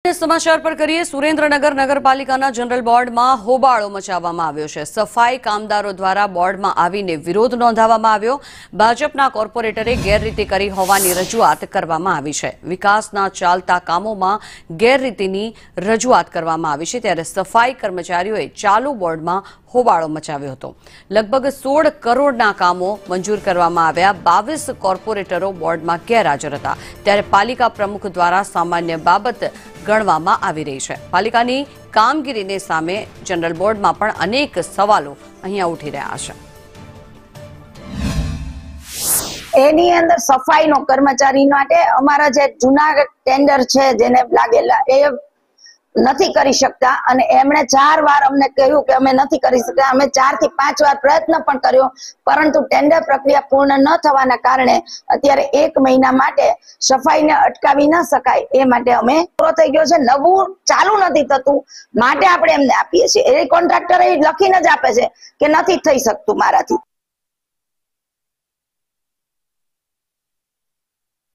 समाचार पर करिए। सुरेन्द्रनगर नगरपालिकाना जनरल बोर्डમાં હોબાળો મચાવવામાં આવ્યો છે। સફાઈ કામદારો દ્વારા બોર્ડમાં આવીને વિરોધ નોંધાવવામાં આવ્યો। ભાજપના કોર્પોરેટરે ગેરરીતિ કરી હોવાની રજૂઆત કરવામાં આવી છે। વિકાસના ચાલતા કામોમાં ગેરરીતિની રજૂઆત કરવામાં આવી છે, ત્યારે સફાઈ કર્મચારીઓએ ચાલુ બોર્ડમાં હોબાળો મચાવ્યો હતો। લગભગ 16 કરોડના કામો મંજૂર કરવામાં આવ્યા। 22 કોર્પોરેટરો બોર્ડમાં ગેરહાજર હતા, ત્યારે પાલિકા પ્રમુખ દ્વારા સામાન્ય બાબત ગણવામાં આવી રહી છે। પાલિકાની કામગીરીને સામે જનરલ બોર્ડમાં પણ અનેક સવાલો અહીંયા ઉઠી રહ્યા છે। એની અંદર સફાઈનો કર્મચારી માટે અમારા જે જૂના ટેન્ડર છે જેને લાગેલા એ નથી કરી શકતા, અને એમણે 4 વાર અમને કહ્યું કે અમે નથી કરી શકતા। અમે 4 થી 5 વાર પ્રયત્ન પણ કર્યો, પરંતુ ટેન્ડર પ્રક્રિયા પૂર્ણ ન થવાના કારણે અત્યારે 1 મહિના માટે સફાઈને અટકાવી ન શકાય એ માટે અમે પૂરો થઈ ગયો છે, નવું ચાલુ નથી થતું માટે આપણે એમને આપીએ છીએ। એ કોન્ટ્રાક્ટર લખીને જ આપે છે કે નથી થઈ શકતું મારાથી।